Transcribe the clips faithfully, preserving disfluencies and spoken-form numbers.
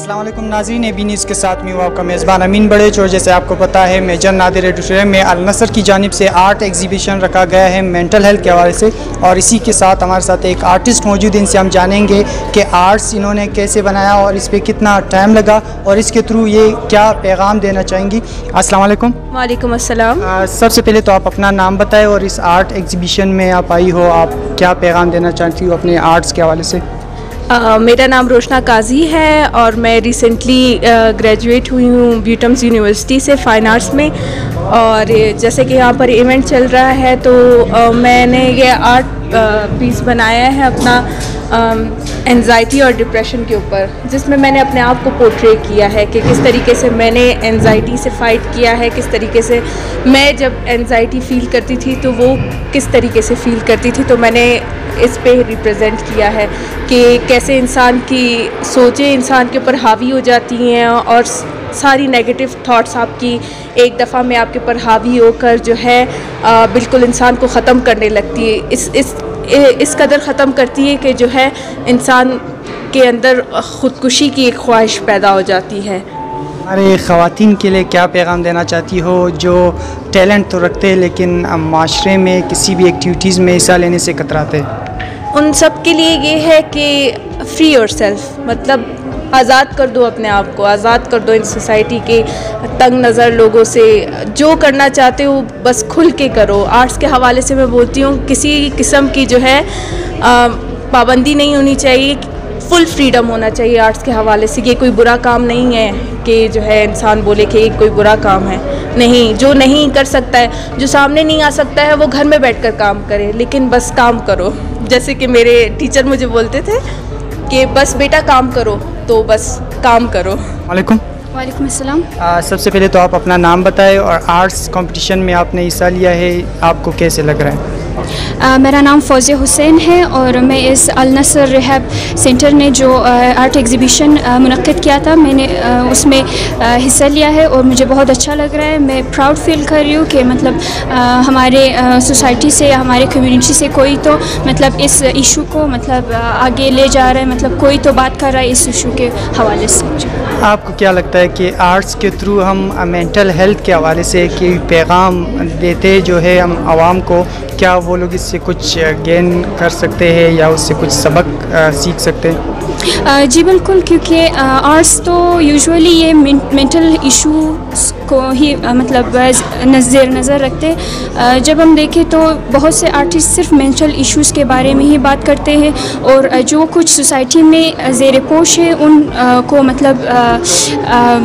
अस्सलाम वालेकुम नाज़रीन, ए बी न्यूज़ के साथ में हूँ आपका मेज़बान अमीन बड़ेच। और जैसे आपको पता है मेजर नादिर एडिटोरियम में अल नसर की जानिब से आर्ट एग्जीबिशन रखा गया है मेंटल हेल्थ के हवाले से, और इसी के साथ हमारे साथ एक आर्टिस्ट मौजूद है। इनसे हम जानेंगे कि आर्ट्स इन्होंने कैसे बनाया और इस पर कितना टाइम लगा और इसके थ्रू ये क्या पैगाम देना चाहेंगी। अस्सलाम वालेकुम। वालेकुम अस्सलाम। सबसे पहले तो आप अपना नाम बताएं और इस आर्ट एग्जीबिशन में आप आई हो, आप क्या पैगाम देना चाहती हो अपने आर्ट्स के हवाले से। Uh, मेरा नाम रोशना काजी है और मैं रिसेंटली ग्रेजुएट हुई हूँ ब्यूटम्स यूनिवर्सिटी से फ़ाइन आर्ट्स में। और जैसे कि यहाँ पर इवेंट चल रहा है तो uh, मैंने ये आर्ट पीस बनाया है अपना एंजाइटी और डिप्रेशन के ऊपर, जिसमें मैंने अपने आप को पोर्ट्रे किया है कि किस तरीके से मैंने एंजाइटी से फ़ाइट किया है, किस तरीके से मैं जब एंजाइटी फ़ील करती थी तो वो किस तरीके से फ़ील करती थी। तो मैंने इस पे रिप्रेजेंट किया है कि कैसे इंसान की सोचें इंसान के ऊपर हावी हो जाती हैं और सारी नेगेटिव थॉट्स आपकी एक दफ़ा में आपके ऊपर हावी होकर जो है आ, बिल्कुल इंसान को ख़त्म करने लगती है। इस इस इस कदर ख़त्म करती है कि जो है इंसान के अंदर ख़ुदकुशी की एक ख्वाहिश पैदा हो जाती है। हमारे ख़वातीन के लिए क्या पैगाम देना चाहती हो जो टैलेंट तो रखते हैं लेकिन माशरे में किसी भी एक्टिविटीज़ में हिस्सा लेने से कतराते हैं? उन सब के लिए ये है कि फ्री योरसेल्फ, मतलब आज़ाद कर दो अपने आप को, आज़ाद कर दो इन सोसाइटी के तंग नज़र लोगों से। जो करना चाहते हो बस खुल के करो। आर्ट्स के हवाले से मैं बोलती हूँ किसी किस्म की जो है आ, पाबंदी नहीं होनी चाहिए, फुल फ्रीडम होना चाहिए आर्ट्स के हवाले से। ये कोई बुरा काम नहीं है कि जो है इंसान बोले कि ये कोई बुरा काम है, नहीं। जो नहीं कर सकता है, जो सामने नहीं आ सकता है, वो घर में बैठकर काम करे, लेकिन बस काम करो। जैसे कि मेरे टीचर मुझे बोलते थे कि बस बेटा काम करो, तो बस काम करो। वालेकुम। वालेकुम अस्सलाम। सबसे पहले तो आप अपना नाम बताएं और आर्ट्स कंपटीशन में आपने हिस्सा लिया है, आपको कैसे लग रहा है? Uh, मेरा नाम फौजिया हुसैन है और मैं इस अल नसर रिहैब सेंटर ने जो आर्ट एग्जीबिशन मुनक्किद किया था, मैंने uh, उसमें uh, हिस्सा लिया है और मुझे बहुत अच्छा लग रहा है। मैं प्राउड फील कर रही हूँ कि मतलब uh, हमारे सोसाइटी uh, से, हमारे कम्युनिटी से कोई तो मतलब इस इशू को मतलब uh, आगे ले जा रहा है, मतलब कोई तो बात कर रहा है इस इशू के हवाले से। आपको क्या लगता है कि आर्ट्स के थ्रू हम मेंटल हेल्थ के हवाले से कि पैगाम देते जो है हम आवाम को, क्या वो लोग इससे कुछ गेन कर सकते हैं या उससे कुछ सबक आ, सीख सकते हैं? जी बिल्कुल, क्योंकि आर्ट्स तो यूजुअली ये मेंटल इशूज़ को ही आ, मतलब नज़र नज़र रखते हैं। जब हम देखें तो बहुत से आर्टिस्ट सिर्फ मेंटल इश्यूज़ के बारे में ही बात करते हैं और जो कुछ सोसाइटी में ज़ेर पोश है उन आ, को मतलब आ, आ,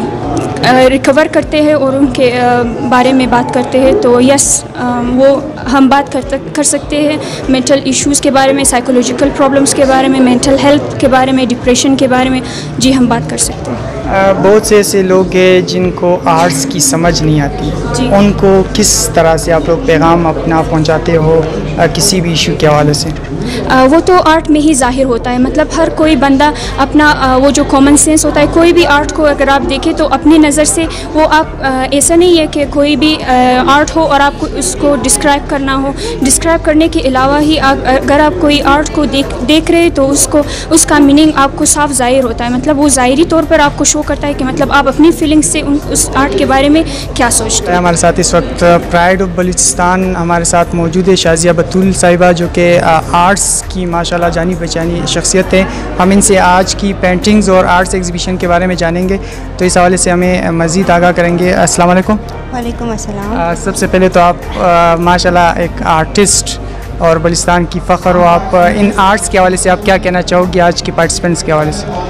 रिकवर करते हैं और उनके बारे में बात करते हैं। तो यस, वो हम बात कर कर सकते हैं मेंटल इश्यूज़ के बारे में, साइकोलॉजिकल प्रॉब्लम्स के बारे में, मेंटल हेल्थ के बारे में, डिप्रेशन के बारे में। जी हम बात कर सकते हैं। बहुत से ऐसे लोग हैं जिनको आर्ट्स की समझ नहीं आती, उनको किस तरह से आप लोग पैगाम अपना पहुंचाते हो किसी भी इशू के हवाले से? आ, वो तो आर्ट में ही ज़ाहिर होता है। मतलब हर कोई बंदा अपना आ, वो जो कॉमन सेंस होता है, कोई भी आर्ट को अगर आप देखें तो अपनी नज़र से वो आप आ, ऐसा नहीं है कि कोई भी आ, आर्ट हो और आपको उसको डिस्क्राइब करना हो। डिस्क्राइब करने के अलावा ही आ, अगर आप कोई आर्ट को देख देख रहे तो उसको उसका मीनिंग आपको साफ ज़ाहिर होता है। मतलब वो ज़ाहिरी तौर पर आपको शो करता है कि मतलब आप अपनी फीलिंग्स से उन उस आर्ट के बारे में क्या सोचते हैं। हमारे साथ इस वक्त प्राइड ऑफ बलूचिस्तान हमारे साथ मौजूद है शाजिया बतूल साहिबा, जो कि आर्ट्स की माशाल्लाह जानी पहचानी शख्सियत है। हम इनसे आज की पेंटिंग्स और आर्ट्स एग्जीबिशन के बारे में जानेंगे, तो इस हवाले से हमें मज़ीद आगाह करेंगे। अस्सलाम वालेकुम। वालेकुम अस्सलाम। सबसे पहले तो आप माशाल्लाह एक आर्टिस्ट और बलूचिस्तान की फ़ख्र हो, आप इन आर्ट्स के हवाले से आप क्या कहना चाहोगे आज के पार्टिसिपेंट्स के हवाले से?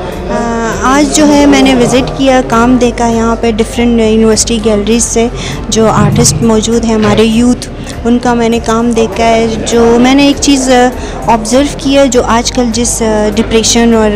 आज जो है मैंने विज़िट किया, काम देखा यहाँ पे डिफरेंट यूनिवर्सिटी गैलरीज से जो आर्टिस्ट मौजूद हैं, हमारे यूथ, उनका मैंने काम देखा है। जो मैंने एक चीज़ ऑब्ज़र्व किया है, जो आजकल जिस डिप्रेशन और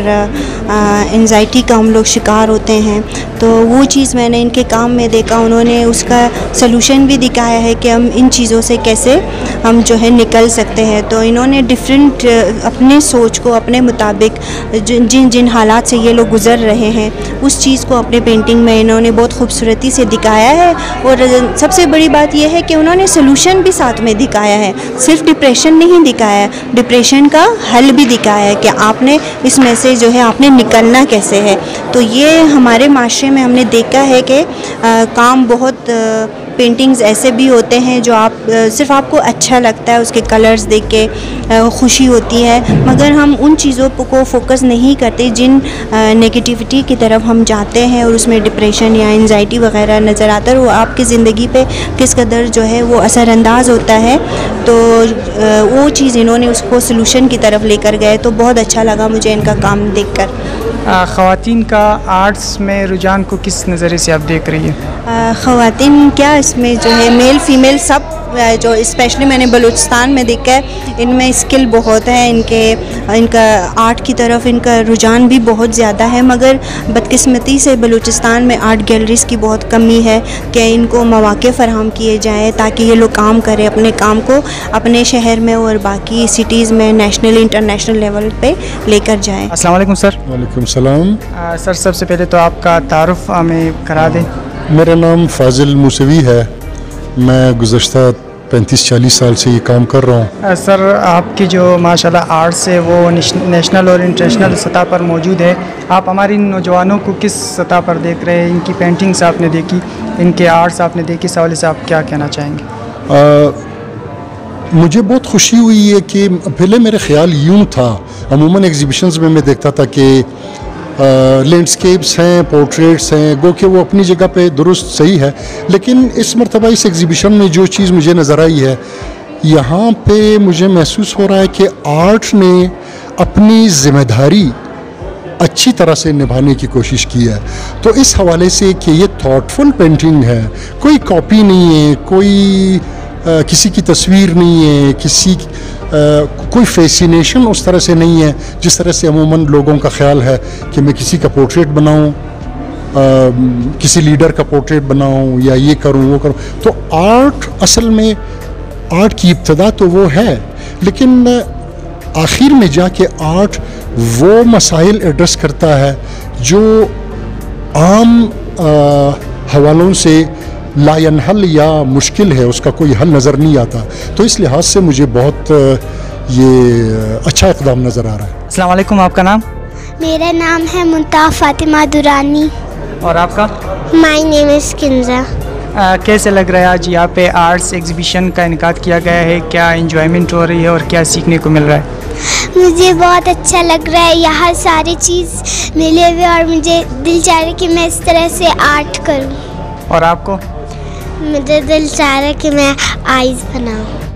एंजाइटी का हम लोग शिकार होते हैं, तो वो चीज़ मैंने इनके काम में देखा। उन्होंने उसका सलूशन भी दिखाया है कि हम इन चीज़ों से कैसे हम जो है निकल सकते हैं। तो इन्होंने डिफरेंट अपने सोच को अपने मुताबिक जिन जिन हालात से ये लोग गुज़र रहे हैं उस चीज़ को अपने पेंटिंग में इन्होंने बहुत खूबसूरती से दिखाया है। और सबसे बड़ी बात यह है कि उन्होंने सलूशन भी ساتھ میں دکھایا ہے. صرف ڈپریشن نہیں دکھایا ہے, ڈپریشن کا حل بھی دکھایا ہے کہ آپ نے اس میں سے جو ہے آپ نے نکلنا کیسے ہے. تو یہ ہمارے معاشرے میں ہم نے دیکھا ہے کہ کام بہت پینٹنگز ایسے بھی ہوتے ہیں جو آپ صرف آپ کو اچھا لگتا ہے, اس کے کلرز دیکھ کے خوشی ہوتی ہے, مگر ہم ان چیزوں کو فوکس نہیں کرتے جن نگیٹیوٹی کی طرف ہم جاتے ہیں اور اس میں ڈپریشن یا انزائٹی وغیرہ نظر آتا ہے, وہ آپ کی زندگی پہ کس قدر جو ہے وہ اثر انداز ہوتا ہے. تو وہ چیز انہوں نے اس کو سلوشن کی طرف لے کر گئے, تو بہت اچھا لگا مجھے ان کا کام دیکھ کر. خواتین کا آرٹس میں رجحان کو کس نظریے سے آپ دیکھ رہی ہیں؟ خواتین کیا اس میں جو ہے میل فیمیل سب جو اسپیشلی میں نے بلوچستان میں دیکھا ہے ان میں اسکل بہت ہے, ان کے ان کا آرٹ کی طرف ان کا رجحان بھی بہت زیادہ ہے, مگر بدقسمتی سے بلوچستان میں آرٹ گیلریز کی بہت کمی ہے کہ ان کو مواقع فراہم کیے جائیں تاکہ یہ لوگ کام کریں, اپنے کام کو اپنے شہر میں اور باقی سٹیز میں نیشنل انٹرنیشنل لیول پہ لے کر جائیں. السلام علیکم سر. وعلیکم السلام. سر سب سے پہلے تو آپ کا تعارف ہمیں کرا دیں. میرا نام فاضل موسوی ہے, میں گزشتہ پینتیس چالیس سال سے یہ کام کر رہا ہوں. سر آپ کی جو ماشاءاللہ آرٹس ہے وہ نیشنل اور انٹرنیشنل سطح پر موجود ہے, آپ ہماری نوجوانوں کو کس سطح پر دیکھ رہے ہیں؟ ان کی پینٹنگس آپ نے دیکھی, ان کے آرٹس آپ نے دیکھی, اس حوالے سے آپ کیا کہنا چاہیں گے؟ آ, مجھے بہت خوشی ہوئی ہے کہ پہلے میرے خیال یوں تھا, عموماً ایگزیبیشنز میں میں دیکھتا تھا کہ لینڈسکیپس ہیں, پورٹریٹس ہیں, گو کہ وہ اپنی جگہ پہ درست صحیح ہے, لیکن اس مرتبہ اس ایگزیبیشن میں جو چیز مجھے نظر آئی ہے, یہاں پہ مجھے محسوس ہو رہا ہے کہ آرٹ نے اپنی ذمہ داری اچھی طرح سے نبھانے کی کوشش کی ہے. تو اس حوالے سے کہ یہ تھاٹفل پینٹنگ ہے, کوئی کاپی نہیں ہے, کوئی آ, کسی کی تصویر نہیں ہے, کسی آ, کوئی فیسینیشن اس طرح سے نہیں ہے جس طرح سے عموماً لوگوں کا خیال ہے کہ میں کسی کا پورٹریٹ بناؤں, آ, کسی لیڈر کا پورٹریٹ بناؤں یا یہ کروں وہ کروں. تو آرٹ اصل میں آرٹ کی ابتدا تو وہ ہے, لیکن آخر میں جا کے آرٹ وہ مسائل ایڈریس کرتا ہے جو عام آ, حوالوں سے لا ینحل یا مشکل ہے, اس کا کوئی حل نظر نہیں آتا. تو اس لحاظ سے مجھے بہت یہ اچھا اقدام نظر آ رہا ہے. السلام علیکم, آپ کا نام؟ میرا نام ہے منتہا فاطمہ دورانی. اور آپ کا؟ مائی نیم از کنزا. کیسے لگ رہا ہے آج یہاں پہ آرٹس ایگزیبیشن کا انعقاد کیا گیا ہے, کیا انجوائمنٹ ہو رہی ہے اور کیا سیکھنے کو مل رہا ہے؟ مجھے بہت اچھا لگ رہا ہے, یہاں ساری چیز ملے ہوئے اور مجھے دل چاہ رہا ہے کہ میں اس طرح سے آرٹ کروں. اور آپ کو؟ مجھے دل چاہ رہا ہے کہ میں آئیز بناؤں.